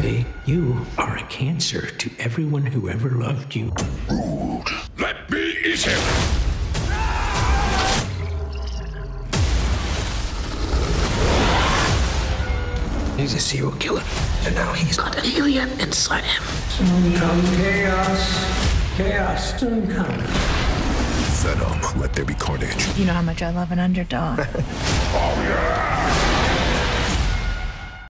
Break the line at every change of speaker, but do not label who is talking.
Hardy, you are a cancer to everyone who ever loved you.
Rude. Let me eat him!
He's a serial killer, and now he's got an alien inside him.
Soon come chaos. Chaos soon come.
Venom, let there be carnage.
You know how much I love an underdog.
Oh, yeah!